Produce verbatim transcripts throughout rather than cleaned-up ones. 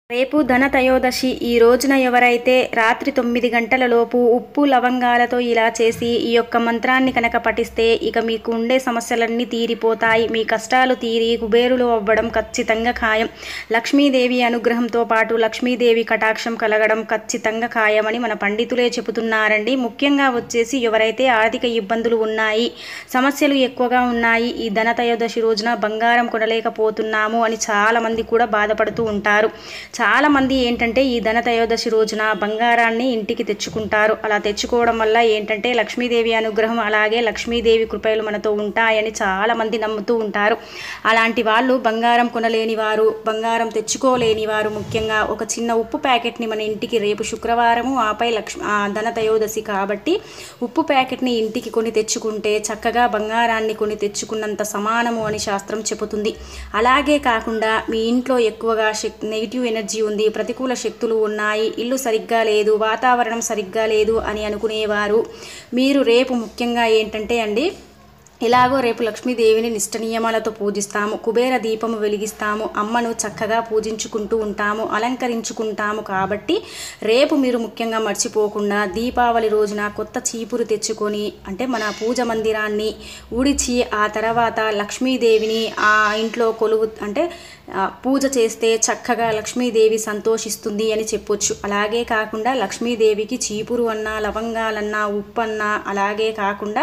రేపు ధనత్రయోదశి. ఈ రోజున ఎవరైతే రాత్రి తొమ్మిది గంటల లోపు ఉప్పు లవంగాలతో ఇలా చేసి ఈ యొక్క మంత్రాన్ని కనుక పఠిస్తే ఇక మీకు ఉండే సమస్యలన్నీ తీరిపోతాయి. మీ కష్టాలు తీరి కుబేరులు అవ్వడం ఖచ్చితంగా ఖాయం. లక్ష్మీదేవి అనుగ్రహంతో పాటు లక్ష్మీదేవి కటాక్షం కలగడం ఖచ్చితంగా ఖాయమని మన పండితులే చెబుతున్నారండి. ముఖ్యంగా వచ్చేసి ఎవరైతే ఆర్థిక ఇబ్బందులు ఉన్నాయి, సమస్యలు ఎక్కువగా ఉన్నాయి, ఈ ధనత్రయోదశి రోజున బంగారం కొనలేకపోతున్నాము అని చాలామంది కూడా బాధపడుతూ ఉంటారు. చాలామంది ఏంటంటే ఈ ధనత్రయోదశి రోజున బంగారాన్ని ఇంటికి తెచ్చుకుంటారు. అలా తెచ్చుకోవడం వల్ల ఏంటంటే లక్ష్మీదేవి అనుగ్రహం అలాగే లక్ష్మీదేవి కృపలు మనతో ఉంటాయని చాలామంది నమ్ముతూ ఉంటారు. అలాంటి వాళ్ళు బంగారం కొనలేని వారు, బంగారం తెచ్చుకోలేని వారు ముఖ్యంగా ఒక చిన్న ఉప్పు ప్యాకెట్ని మన ఇంటికి రేపు శుక్రవారము ఆపై లక్ష్మి ధనత్రయోదశి కాబట్టి ఉప్పు ప్యాకెట్ని ఇంటికి కొని తెచ్చుకుంటే చక్కగా బంగారాన్ని కొని తెచ్చుకున్నంత సమానము అని శాస్త్రం చెబుతుంది. అలాగే కాకుండా మీ ఇంట్లో ఎక్కువగా శక్తి నెగిటివ్ ఎనర్జీ ఉంది, ప్రతికూల శక్తులు ఉన్నాయి, ఇల్లు సరిగ్గా లేదు, వాతావరణం సరిగ్గా లేదు అని అనుకునేవారు మీరు రేపు ముఖ్యంగా ఏంటంటే అండి ఇలాగో రేపు లక్ష్మీదేవిని నిష్ట నియమాలతో పూజిస్తాము, కుబేర దీపము వెలిగిస్తాము, అమ్మను చక్కగా పూజించుకుంటూ ఉంటాము, అలంకరించుకుంటాము. కాబట్టి రేపు మీరు ముఖ్యంగా మర్చిపోకుండా దీపావళి రోజున కొత్త చీపురు తెచ్చుకొని అంటే మన పూజ మందిరాన్ని ఊడిచి ఆ తర్వాత లక్ష్మీదేవిని ఆ ఇంట్లో కొలువు అంటే పూజ చేస్తే చక్కగా లక్ష్మీదేవి సంతోషిస్తుంది అని చెప్పొచ్చు. అలాగే కాకుండా లక్ష్మీదేవికి చీపురు అన్నా, లవంగాలన్నా, ఉప్పు అన్నా, అలాగే కాకుండా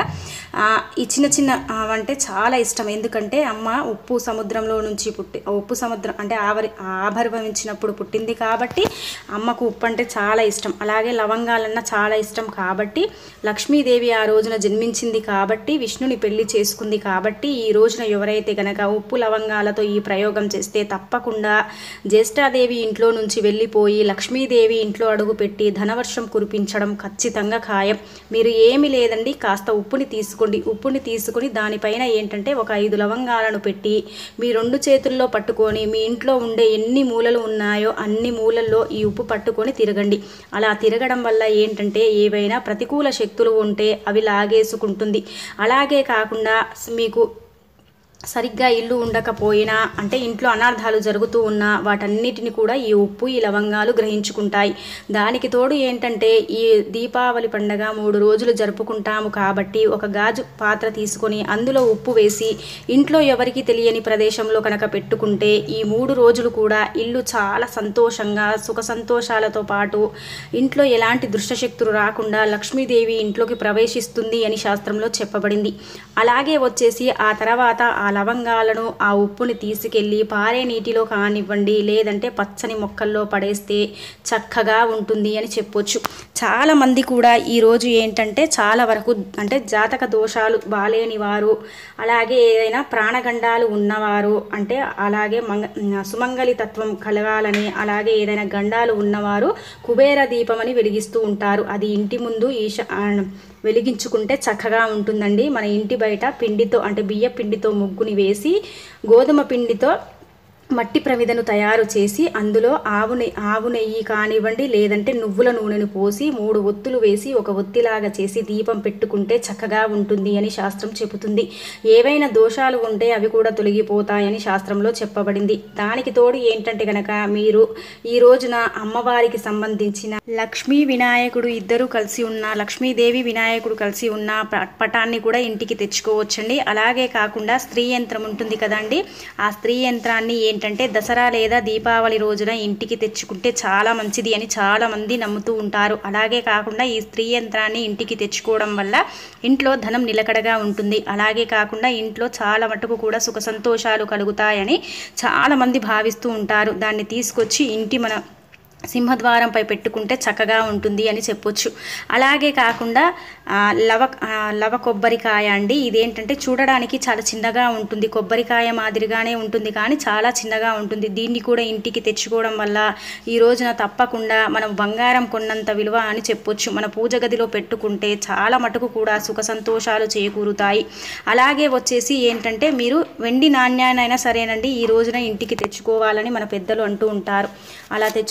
ఈ చిన్న చిన్న అంటే చాలా ఇష్టం. ఎందుకంటే అమ్మ ఉప్పు సముద్రంలో నుంచి పుట్టి ఉప్పు సముద్రం అంటే ఆవరి ఆవిర్భవించినప్పుడు పుట్టింది కాబట్టి అమ్మకు ఉప్పు అంటే చాలా ఇష్టం. అలాగే లవంగాలన్నా చాలా ఇష్టం కాబట్టి లక్ష్మీదేవి ఆ రోజున జన్మించింది కాబట్టి విష్ణుని పెళ్లి చేసుకుంది కాబట్టి ఈ రోజున ఎవరైతే గనక ఉప్పు లవంగాలతో ఈ ప్రయోగం చేస్తే తప్పకుండా జ్యేష్ఠాదేవి ఇంట్లో నుంచి వెళ్ళిపోయి లక్ష్మీదేవి ఇంట్లో అడుగుపెట్టి ధనవర్షం కురిపించడం ఖచ్చితంగా ఖాయం. మీరు ఏమి లేదండి, కాస్త ఉప్పుని తీసుకోండి. ఉప్పుని తీసుకుని దానిపైన ఏంటంటే ఒక ఐదు లవంగాలను పెట్టి మీ రెండు చేతుల్లో పట్టుకొని మీ ఇంట్లో ఉండే ఎన్ని మూలలు ఉన్నాయో అన్ని మూలల్లో ఈ ఉప్పు పట్టుకొని తిరగండి. అలా తిరగడం వల్ల ఏంటంటే ఏవైనా ప్రతికూల శక్తులు ఉంటే అవి లాగేసుకుంటుంది. అలాగే కాకుండా మీకు సరిగ్గా ఇల్లు ఉండకపోయినా అంటే ఇంట్లో అనార్థాలు జరుగుతూ ఉన్నా వాటన్నిటిని కూడా ఈ ఉప్పు ఈ లవంగాలు గ్రహించుకుంటాయి. దానికి తోడు ఏంటంటే ఈ దీపావళి పండగ మూడు రోజులు జరుపుకుంటాము కాబట్టి ఒక గాజు పాత్ర తీసుకొని అందులో ఉప్పు వేసి ఇంట్లో ఎవరికి తెలియని ప్రదేశంలో కనుక పెట్టుకుంటే ఈ మూడు రోజులు కూడా ఇల్లు చాలా సంతోషంగా సుఖ సంతోషాలతో పాటు ఇంట్లో ఎలాంటి దుష్టశక్తులు రాకుండా లక్ష్మీదేవి ఇంట్లోకి ప్రవేశిస్తుంది అని శాస్త్రంలో చెప్పబడింది. అలాగే వచ్చేసి ఆ తర్వాత ఆ లవంగాలను ఆ ఉప్పుని తీసుకెళ్ళి పారే నీటిలో కానివ్వండి లేదంటే పచ్చని మొక్కల్లో పడేస్తే చక్కగా ఉంటుంది అని చెప్పొచ్చు. చాలామంది కూడా ఈరోజు ఏంటంటే చాలా వరకు అంటే జాతక దోషాలు బాలేని వారు అలాగే ఏదైనా ప్రాణగండాలు ఉన్నవారు అంటే అలాగే మంగ సుమంగళి తత్వం కలగాలని అలాగే ఏదైనా గండాలు ఉన్నవారు కుబేర దీపం అని వెలిగిస్తూ ఉంటారు. అది ఇంటి ముందు ఈశ వెలిగించుకుంటే చక్కగా ఉంటుందండి. మన ఇంటి బయట పిండితో అంటే బియ్య పిండితో ముగ్గుని వేసి గోధుమ పిండితో మట్టి ప్రమిదను తయారు చేసి అందులో ఆవు నెయ్యి ఆవు నెయ్యి కానివ్వండి లేదంటే నువ్వుల నూనెను పోసి మూడు ఒత్తులు వేసి ఒక ఒత్తిలాగా చేసి దీపం పెట్టుకుంటే చక్కగా ఉంటుంది అని శాస్త్రం చెబుతుంది. ఏవైనా దోషాలు ఉంటే అవి కూడా తొలగిపోతాయని శాస్త్రంలో చెప్పబడింది. దానికి తోడు ఏంటంటే కనుక మీరు ఈ రోజున అమ్మవారికి సంబంధించిన లక్ష్మీ వినాయకుడు ఇద్దరు కలిసి ఉన్న లక్ష్మీదేవి వినాయకుడు కలిసి ఉన్న పటాన్ని కూడా ఇంటికి తెచ్చుకోవచ్చండి. అలాగే కాకుండా స్త్రీ యంత్రం ఉంటుంది కదండి, ఆ స్త్రీ యంత్రాన్ని ఏంటంటే దసరా లేదా దీపావళి రోజున ఇంటికి తెచ్చుకుంటే చాలా మంచిది అని చాలామంది నమ్ముతూ ఉంటారు. అలాగే కాకుండా ఈ స్త్రీ యంత్రాన్ని ఇంటికి తెచ్చుకోవడం వల్ల ఇంట్లో ధనం నిలకడగా ఉంటుంది. అలాగే కాకుండా ఇంట్లో చాలా మటుకు కూడా సుఖ సంతోషాలు కలుగుతాయని చాలామంది భావిస్తూ ఉంటారు. దాన్ని తీసుకొచ్చి ఇంటి మన సింహద్వారంపై పెట్టుకుంటే చక్కగా ఉంటుంది అని చెప్పొచ్చు. అలాగే కాకుండా లవ లవ కొబ్బరికాయ అండి, ఇదేంటంటే చూడడానికి చాలా చిన్నగా ఉంటుంది, కొబ్బరికాయ మాదిరిగానే ఉంటుంది కానీ చాలా చిన్నగా ఉంటుంది. దీన్ని కూడా ఇంటికి తెచ్చుకోవడం వల్ల ఈ రోజున తప్పకుండా మనం బంగారం కొన్నంత విలువ అని చెప్పొచ్చు. మన పూజ గదిలో పెట్టుకుంటే చాలా మటుకు కూడా సుఖ సంతోషాలు చేకూరుతాయి. అలాగే వచ్చేసి ఏంటంటే మీరు వెండి నాణ్యానైనా సరేనండి ఈ రోజున ఇంటికి తెచ్చుకోవాలని మన పెద్దలు అంటూ ఉంటారు. అలా తెచ్చుకోవడం వల్ల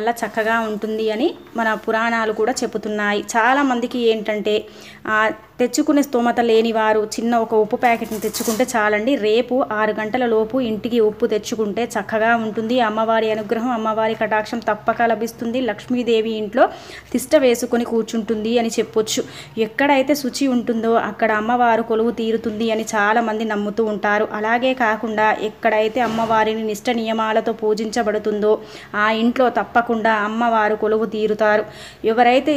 వల్ల చక్కగా ఉంటుంది అని మన పురాణాలు కూడా చెబుతున్నాయి. చాలామందికి ఏంటంటే తెచ్చుకునే స్తోమత లేని వారు చిన్న ఒక ఉప్పు ప్యాకెట్ని తెచ్చుకుంటే చాలండి. రేపు ఆరు గంటల లోపు ఇంటికి ఉప్పు తెచ్చుకుంటే చక్కగా ఉంటుంది. అమ్మవారి అనుగ్రహం, అమ్మవారి కటాక్షం తప్పక లభిస్తుంది. లక్ష్మీదేవి ఇంట్లో తిష్ట వేసుకొని కూర్చుంటుంది అని చెప్పొచ్చు. ఎక్కడైతే శుచి ఉంటుందో అక్కడ అమ్మవారు కొలువు తీరుతుంది అని చాలామంది నమ్ముతూ ఉంటారు. అలాగే కాకుండా ఎక్కడైతే అమ్మవారిని నిష్ట నియమాలతో పూజించబడుతుందో ఆ ఇంట్లో తప్పకుండా అమ్మవారు కొలువు తీరుతారు. ఎవరైతే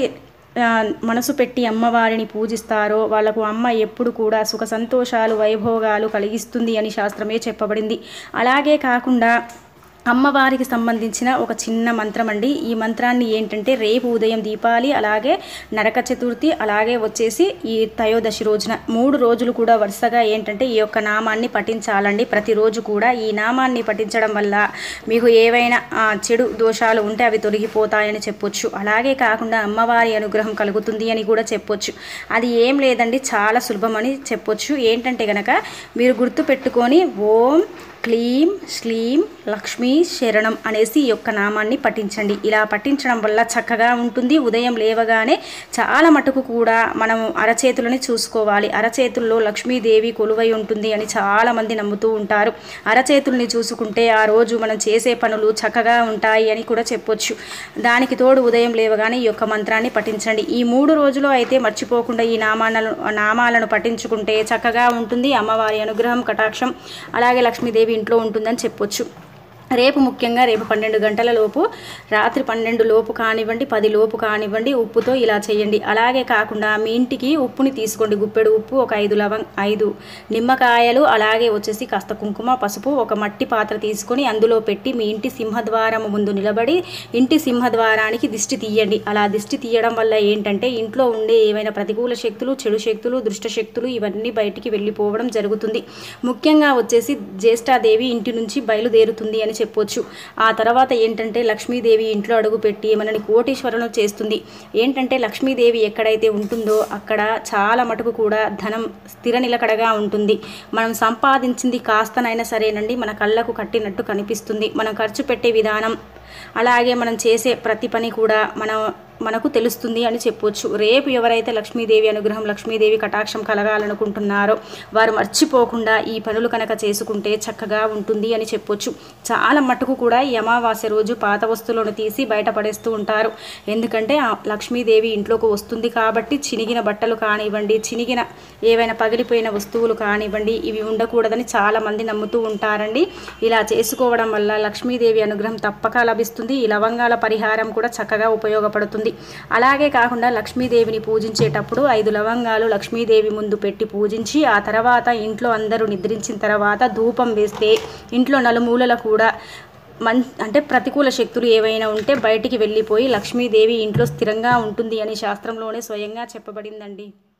మనసు పెట్టి అమ్మవారిని పూజిస్తారో వాళ్ళకు అమ్మ ఎప్పుడు కూడా సుఖ సంతోషాలు వైభోగాలు కలిగిస్తుంది అని శాస్త్రమే చెప్పబడింది. అలాగే కాకుండా అమ్మవారికి సంబంధించిన ఒక చిన్న మంత్రం అండి. ఈ మంత్రాన్ని ఏంటంటే రేపు ఉదయం దీపావళి, అలాగే నరక చతుర్థి, అలాగే వచ్చేసి ఈ త్రయోదశి రోజున మూడు రోజులు కూడా వరుసగా ఏంటంటే ఈ యొక్క నామాన్ని పఠించాలండి. ప్రతిరోజు కూడా ఈ నామాన్ని పఠించడం వల్ల మీకు ఏవైనా చెడు దోషాలు ఉంటే అవి తొలగిపోతాయని చెప్పొచ్చు. అలాగే కాకుండా అమ్మవారి అనుగ్రహం కలుగుతుంది అని కూడా చెప్పొచ్చు. అది ఏం లేదండి, చాలా సులభం అని చెప్పొచ్చు. ఏంటంటే గనక మీరు గుర్తు పెట్టుకొని ఓం క్లీం శ్లీం లక్ష్మీ శరణం అనేసి ఈ యొక్క నామాన్ని పఠించండి. ఇలా పఠించడం వల్ల చక్కగా ఉంటుంది. ఉదయం లేవగానే చాలా మటుకు కూడా మనం అరచేతులని చూసుకోవాలి. అరచేతుల్లో లక్ష్మీదేవి కొలువై ఉంటుంది అని చాలామంది నమ్ముతూ ఉంటారు. అరచేతుల్ని చూసుకుంటే ఆ రోజు మనం చేసే పనులు చక్కగా ఉంటాయి అని కూడా చెప్పొచ్చు. దానికి తోడు ఉదయం లేవగానే ఈ యొక్క మంత్రాన్ని పఠించండి. ఈ మూడు రోజులు అయితే మర్చిపోకుండా ఈ నామాలను నామాలను పఠించుకుంటే చక్కగా ఉంటుంది. అమ్మవారి అనుగ్రహం కటాక్షం అలాగే లక్ష్మీదేవి ఇంట్లో ఉంటుందని చెప్పొచ్చు. రేపు ముఖ్యంగా రేపు పన్నెండు గంటల లోపు, రాత్రి పన్నెండు లోపు కానివ్వండి, పది లోపు కానివ్వండి ఉప్పుతో ఇలా చేయండి. అలాగే కాకుండా మీ ఇంటికి ఉప్పుని తీసుకోండి. గుప్పెడు ఉప్పు, ఒక ఐదు లవంగ్ ఐదు నిమ్మకాయలు, అలాగే వచ్చేసి కాస్త కుంకుమ, పసుపు, ఒక మట్టి పాత్ర తీసుకొని అందులో పెట్టి మీ ఇంటి సింహద్వారం ముందు నిలబడి ఇంటి సింహద్వారానికి దిష్టి తీయండి. అలా దిష్టి తీయడం వల్ల ఏంటంటే ఇంట్లో ఉండే ఏవైనా ప్రతికూల శక్తులు, చెడు శక్తులు, దుష్ట శక్తులు ఇవన్నీ బయటికి వెళ్ళిపోవడం జరుగుతుంది. ముఖ్యంగా వచ్చేసి జ్యేష్ఠాదేవి ఇంటి నుంచి బయలుదేరుతుంది అని చెప్పొచ్చు. ఆ తర్వాత ఏంటంటే లక్ష్మీదేవి ఇంట్లో అడుగుపెట్టి మనని కోటీశ్వరులను చేస్తుంది. ఏంటంటే లక్ష్మీదేవి ఎక్కడైతే ఉంటుందో అక్కడ చాలా మటుకు కూడా ధనం స్థిర నిలకడగా ఉంటుంది. మనం సంపాదించింది కాస్తనైనా సరేనండి మన కళ్ళకు కట్టినట్టు కనిపిస్తుంది. మనం ఖర్చు పెట్టే విధానం, అలాగే మనం చేసే ప్రతి పని కూడా మనం మనకు తెలుస్తుంది అని చెప్పొచ్చు. రేపు ఎవరైతే లక్ష్మీదేవి అనుగ్రహం, లక్ష్మీదేవి కటాక్షం కలగాలనుకుంటున్నారో వారు మర్చిపోకుండా ఈ పనులు కనుక చేసుకుంటే చక్కగా ఉంటుంది అని చెప్పొచ్చు. చాలా మటుకు కూడా ఈ అమావాస్య రోజు పాత వస్తువులను తీసి బయటపడేస్తూ ఉంటారు. ఎందుకంటే లక్ష్మీదేవి ఇంట్లోకి వస్తుంది కాబట్టి చినిగిన బట్టలు కానివ్వండి, చినిగిన ఏవైనా పగిలిపోయిన వస్తువులు కానివ్వండి ఇవి ఉండకూడదని చాలామంది నమ్ముతూ ఉంటారండి. ఇలా చేసుకోవడం వల్ల లక్ష్మీదేవి అనుగ్రహం తప్పక లభిస్తుంది. ఈ లవంగాల పరిహారం కూడా చక్కగా ఉపయోగపడుతుంది. అలాగే కాకుండా లక్ష్మీదేవిని పూజించేటప్పుడు ఐదు లవంగాలు లక్ష్మీదేవి ముందు పెట్టి పూజించి ఆ తర్వాత ఇంట్లో అందరూ నిద్రించిన తర్వాత ధూపం వేస్తే ఇంట్లో నలుమూలల కూడా మన్ అంటే ప్రతికూల శక్తులు ఏవైనా ఉంటే బయటికి వెళ్ళిపోయి లక్ష్మీదేవి ఇంట్లో స్థిరంగా ఉంటుంది అని శాస్త్రంలోనే స్వయంగా చెప్పబడిందండి.